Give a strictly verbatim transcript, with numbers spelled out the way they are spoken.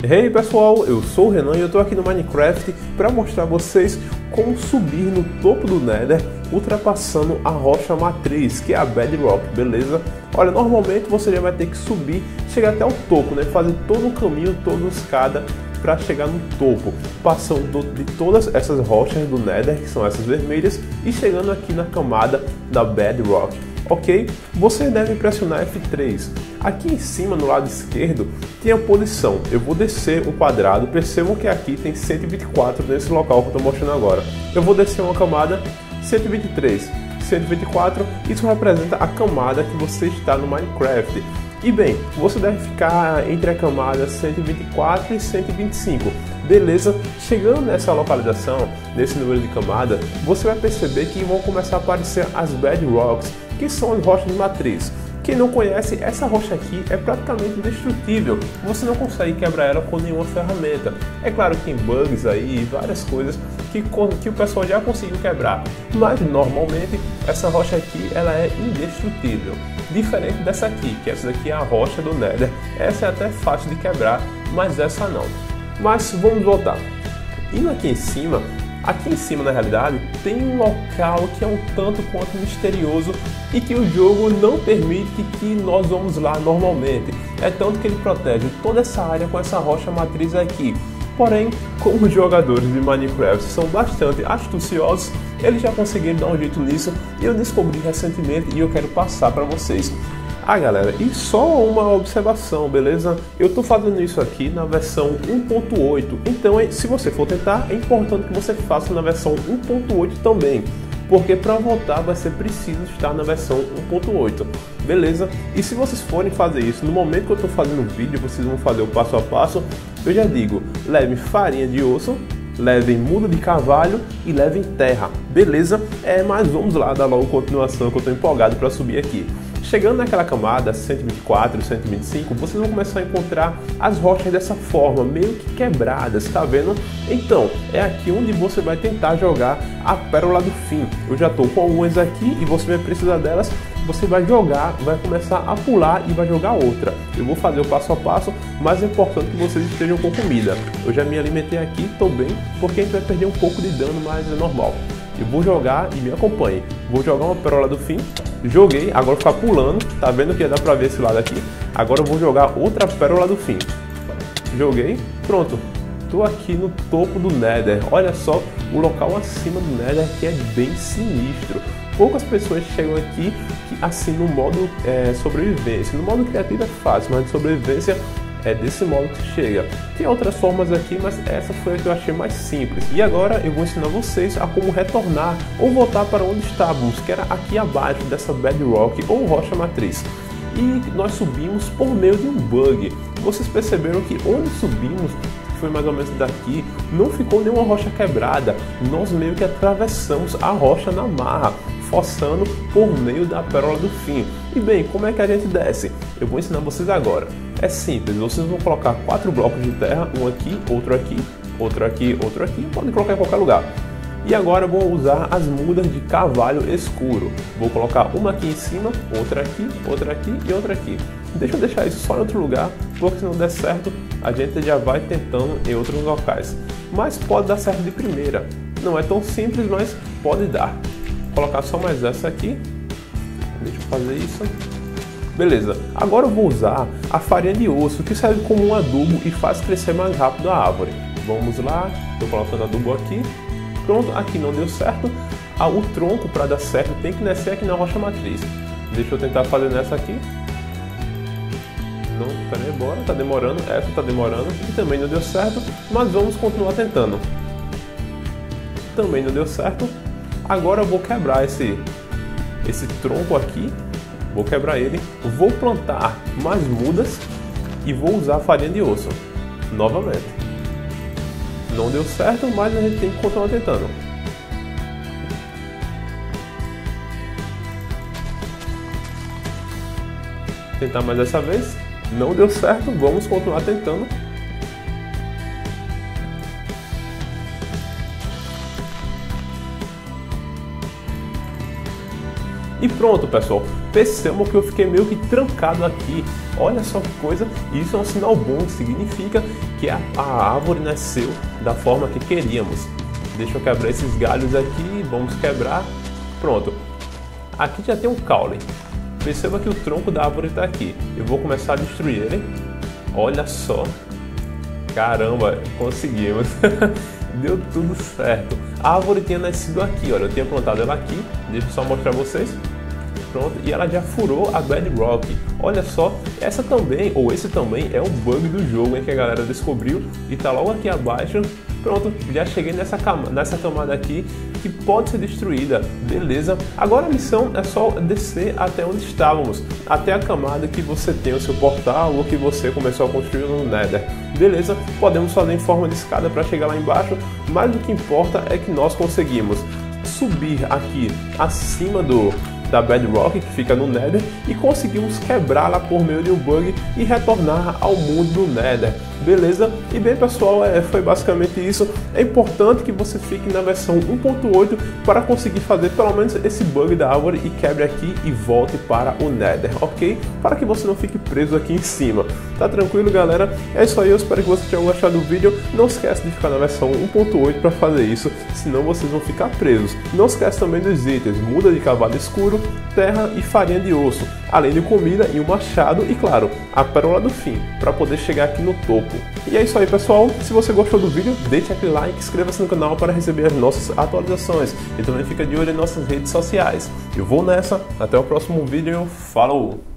Hey pessoal, eu sou o Renan e eu tô aqui no Minecraft para mostrar a vocês como subir no topo do Nether ultrapassando a rocha matriz, que é a Bedrock, beleza? Olha, normalmente você já vai ter que subir, chegar até o topo, né? Fazer todo o caminho, toda a escada para chegar no topo, passando de todas essas rochas do Nether, que são essas vermelhas, e chegando aqui na camada da Bedrock. Ok? Você deve pressionar F três. Aqui em cima, no lado esquerdo, tem a posição. Eu vou descer o quadrado. Percebam que aqui tem cento e vinte e quatro nesse local que eu estou mostrando agora. Eu vou descer uma camada cento e vinte e três, cento e vinte e quatro. Isso representa a camada que você está no Minecraft. E bem, você deve ficar entre a camada cento e vinte e quatro e cento e vinte e cinco. Beleza? Chegando nessa localização, nesse número de camada, você vai perceber que vão começar a aparecer as Bedrocks, que são as rochas de matriz. Quem não conhece, essa rocha aqui é praticamente indestrutível. Você não consegue quebrar ela com nenhuma ferramenta. É claro que tem bugs aí, várias coisas que, que o pessoal já conseguiu quebrar. Mas normalmente essa rocha aqui ela é indestrutível. Diferente dessa aqui, que essa daqui é a rocha do Nether. Essa é até fácil de quebrar, mas essa não. Mas vamos voltar. Indo aqui em cima, aqui em cima na realidade tem um local que é um tanto quanto misterioso e que o jogo não permite que nós vamos lá normalmente. É tanto que ele protege toda essa área com essa rocha matriz aqui. Porém, como os jogadores de Minecraft são bastante astuciosos, eles já conseguiram dar um jeito nisso e eu descobri recentemente e eu quero passar para vocês. Ah galera, e só uma observação, beleza? Eu tô fazendo isso aqui na versão um ponto oito, então se você for tentar, é importante que você faça na versão um ponto oito também, porque para voltar vai ser preciso estar na versão um ponto oito, beleza? E se vocês forem fazer isso, no momento que eu tô fazendo o vídeo, vocês vão fazer o passo a passo, eu já digo, levem farinha de osso, levem mudo de carvalho e levem terra, beleza? É, mas vamos lá, dar logo continuação que eu tô empolgado para subir aqui. Chegando naquela camada cento e vinte e quatro, cento e vinte e cinco, vocês vão começar a encontrar as rochas dessa forma, meio que quebradas, tá vendo? Então, é aqui onde você vai tentar jogar a pérola do fim. Eu já estou com algumas aqui e você vai precisar delas. Você vai jogar, vai começar a pular e vai jogar outra. Eu vou fazer o passo a passo, mas é importante que vocês estejam com comida. Eu já me alimentei aqui, estou bem, porque a gente vai perder um pouco de dano, mas é normal. Eu vou jogar e me acompanhe. Vou jogar uma pérola do fim. Joguei, agora vou ficar pulando. Tá vendo que dá pra ver esse lado aqui? Agora eu vou jogar outra pérola do fim. Joguei, pronto. Tô aqui no topo do Nether. Olha só o local acima do Nether que é bem sinistro. Poucas pessoas chegam aqui que, assim no modo é, sobrevivência. No modo criativo é fácil, mas de sobrevivência é desse modo que chega. Tem outras formas aqui, mas essa foi a que eu achei mais simples. E agora eu vou ensinar vocês a como retornar ou voltar para onde estávamos, que era aqui abaixo dessa Bedrock ou rocha matriz. E nós subimos por meio de um bug. Vocês perceberam que onde subimos, que foi mais ou menos daqui, não ficou nenhuma rocha quebrada. Nós meio que atravessamos a rocha na marra, forçando por meio da pérola do fim. E bem, como é que a gente desce? Eu vou ensinar vocês agora. É simples, vocês vão colocar quatro blocos de terra, um aqui, outro aqui, outro aqui, outro aqui, podem colocar em qualquer lugar. E agora vou usar as mudas de carvalho escuro. Vou colocar uma aqui em cima, outra aqui, outra aqui e outra aqui. Deixa eu deixar isso só em outro lugar, porque se não der certo, a gente já vai tentando em outros locais. Mas pode dar certo de primeira. Não é tão simples, mas pode dar. Vou colocar só mais essa aqui. Deixa eu fazer isso. Beleza, agora eu vou usar a farinha de osso, que serve como um adubo e faz crescer mais rápido a árvore. Vamos lá, estou colocando adubo aqui. Pronto, aqui não deu certo. Ah, o tronco, para dar certo, tem que nascer aqui na rocha matriz. Deixa eu tentar fazer nessa aqui. Não, peraí, bora, tá demorando. Essa tá demorando e também não deu certo, mas vamos continuar tentando. Também não deu certo. Agora eu vou quebrar esse, esse tronco aqui. Vou quebrar ele, vou plantar mais mudas e vou usar a farinha de osso novamente. Não deu certo, mas a gente tem que continuar tentando. Tentar mais dessa vez. Não deu certo, vamos continuar tentando. E pronto, pessoal, percebam que eu fiquei meio que trancado aqui. Olha só que coisa, isso é um sinal bom, significa que a, a árvore nasceu da forma que queríamos. Deixa eu quebrar esses galhos aqui, vamos quebrar, pronto. Aqui já tem um caule, perceba que o tronco da árvore está aqui, eu vou começar a destruir ele. Olha só, caramba, conseguimos. Deu tudo certo. A árvore tinha nascido aqui, olha, eu tinha plantado ela aqui, deixa eu só mostrar vocês. Pronto, e ela já furou a bedrock. Olha só, essa também, ou esse também é um bug do jogo, hein, que a galera descobriu e tá logo aqui abaixo. Pronto, já cheguei nessa camada, nessa camada aqui que pode ser destruída, beleza? Agora a missão é só descer até onde estávamos, até a camada que você tem o seu portal ou que você começou a construir no Nether, beleza? Podemos fazer em forma de escada para chegar lá embaixo, mas o que importa é que nós conseguimos subir aqui acima do da bedrock que fica no Nether e conseguimos quebrá-la por meio de um bug e retornar ao mundo do Nether, beleza? E bem pessoal, é, foi basicamente isso. É importante que você fique na versão um ponto oito para conseguir fazer pelo menos esse bug da árvore e quebre aqui e volte para o Nether, ok? Para que você não fique preso aqui em cima. Tá tranquilo, galera? É isso aí, eu espero que vocês tenham gostado do vídeo. Não esquece de ficar na versão um ponto oito para fazer isso, senão vocês vão ficar presos. Não esquece também dos itens, muda de cavalo escuro, terra e farinha de osso, além de comida e um machado e, claro, a pérola do fim, para poder chegar aqui no topo. E é isso aí, pessoal. Se você gostou do vídeo, deixe aquele like, inscreva-se no canal para receber as nossas atualizações e também fica de olho em nossas redes sociais. Eu vou nessa, até o próximo vídeo, falou!